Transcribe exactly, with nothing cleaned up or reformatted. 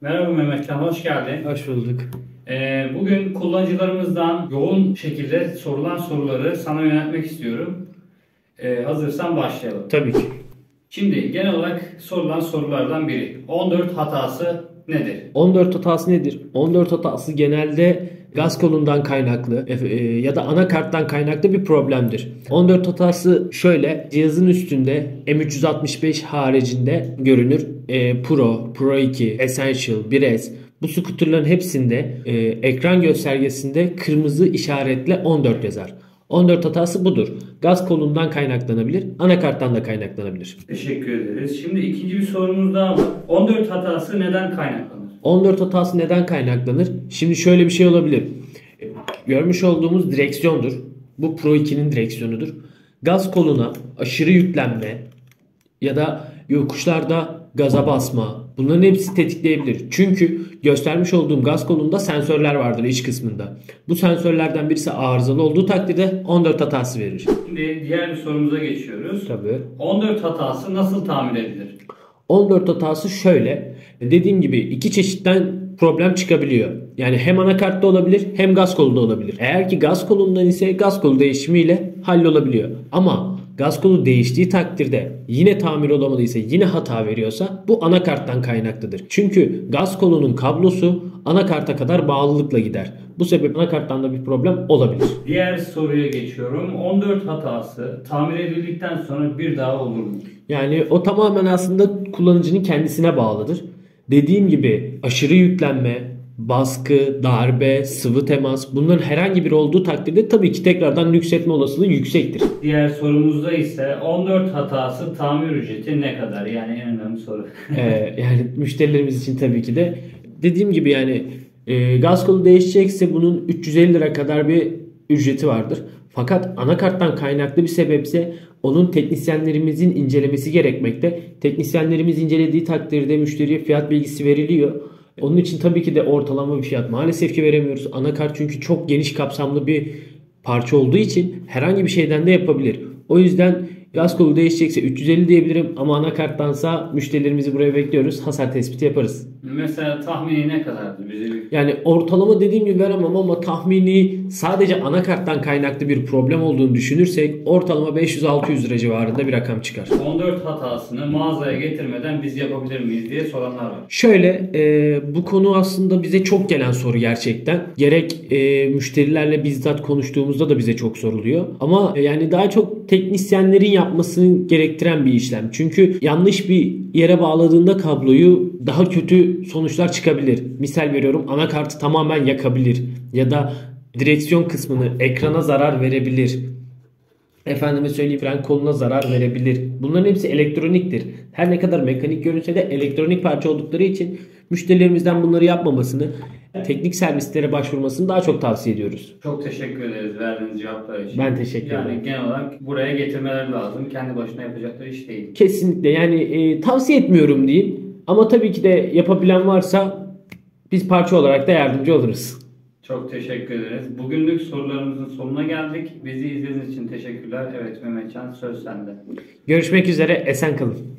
Merhaba Mehmetcan, hoş geldin. Hoş bulduk. Ee, bugün kullanıcılarımızdan yoğun şekilde sorulan soruları sana yöneltmek istiyorum. Ee, hazırsan başlayalım. Tabii ki. Şimdi genel olarak sorulan sorulardan biri. on dört hatası nedir? on dört hatası nedir? on dört hatası genelde gaz kolundan kaynaklı e, e, ya da anakarttan kaynaklı bir problemdir. on dört hatası şöyle: cihazın üstünde M üç yüz altmış beş haricinde görünür. E, Pro, Pro iki, Essential, bir S bu skuterların hepsinde e, ekran göstergesinde kırmızı işaretle on dört yazar. on dört hatası budur. Gaz kolundan kaynaklanabilir, anakarttan da kaynaklanabilir. Teşekkür ederiz. Şimdi ikinci bir sorumuz daha var. on dört hatası neden kaynaklanır? on dört hatası neden kaynaklanır? Şimdi şöyle bir şey olabilir. Görmüş olduğumuz direksiyondur. Bu Pro ikinin direksiyonudur. Gaz koluna aşırı yüklenme ya da yokuşlarda gaza basma, bunların hepsi tetikleyebilir. Çünkü göstermiş olduğum gaz kolunda sensörler vardır iç kısmında. Bu sensörlerden birisi arızalı olduğu takdirde on dört hatası verir. Şimdi diğer bir sorumuza geçiyoruz. Tabii. on dört hatası nasıl tamir edilir? on dört hatası şöyle. Dediğim gibi iki çeşitten problem çıkabiliyor. Yani hem anakartta olabilir hem gaz kolunda olabilir. Eğer ki gaz kolundan ise gaz kolu değişimiyle hallolabiliyor. Ama gaz kolu değiştiği takdirde yine tamir olamadıysa, yine hata veriyorsa bu anakarttan kaynaklıdır. Çünkü gaz kolunun kablosu anakarta kadar bağlılıkla gider. Bu sebeple anakarttan da bir problem olabilir. Diğer soruya geçiyorum. on dört hatası tamir edildikten sonra bir daha olur mu? Yani o tamamen aslında kullanıcının kendisine bağlıdır. Dediğim gibi aşırı yüklenme, baskı, darbe, sıvı temas, bunların herhangi biri olduğu takdirde tabii ki tekrardan nüksetme olasılığı yüksektir. Diğer sorumuzda ise on dört hatası tamir ücreti ne kadar? Yani en önemli soru. Ee, yani müşterilerimiz için tabii ki de dediğim gibi yani e, gaz kolu değişecekse bunun üç yüz elli lira kadar bir ücreti vardır. Fakat anakarttan kaynaklı bir sebepse onun teknisyenlerimizin incelemesi gerekmekte. Teknisyenlerimiz incelediği takdirde müşteriye fiyat bilgisi veriliyor. Onun için tabii ki de ortalama bir fiyat maalesef ki veremiyoruz. Anakart çünkü çok geniş kapsamlı bir parça olduğu için herhangi bir şeyden de yapabilir. O yüzden gaz kolu değişecekse üç yüz elli diyebilirim ama anakarttansa müşterilerimizi buraya bekliyoruz. Hasar tespiti yaparız. Mesela tahmini ne kadardı bize? Yani ortalama dediğim gibi veremem ama tahmini sadece anakarttan kaynaklı bir problem olduğunu düşünürsek ortalama beş yüz altı yüz lira civarında bir rakam çıkar. on dört hatasını mağazaya getirmeden biz yapabilir miyiz diye soranlar var. Şöyle e, bu konu aslında bize çok gelen soru gerçekten. Gerek e, müşterilerle bizzat konuştuğumuzda da bize çok soruluyor. Ama e, yani daha çok teknisyenlerin yapmasını gerektiren bir işlem. Çünkü yanlış bir yere bağladığında kabloyu daha kötü sonuçlar çıkabilir. Misal veriyorum, anakartı tamamen yakabilir ya da direksiyon kısmını, ekrana zarar verebilir. Efendime söyleyeyim, fren koluna zarar verebilir. Bunların hepsi elektroniktir. Her ne kadar mekanik görünse de elektronik parça oldukları için müşterilerimizden bunları yapmamasını, teknik servislere başvurmasını daha çok tavsiye ediyoruz. Çok teşekkür ederiz verdiğiniz cevaplar için. Ben teşekkür ederim. Yani genel olarak buraya getirmeleri lazım. Kendi başına yapacakları iş değil. Kesinlikle yani e, tavsiye etmiyorum diyeyim. Ama tabii ki de yapabilen varsa biz parça olarak da yardımcı oluruz. Çok teşekkür ederiz. Bugünlük sorularımızın sonuna geldik. Bizi izlediğiniz için teşekkürler. Evet Mehmetcan, söz sende. Görüşmek üzere, esen kalın.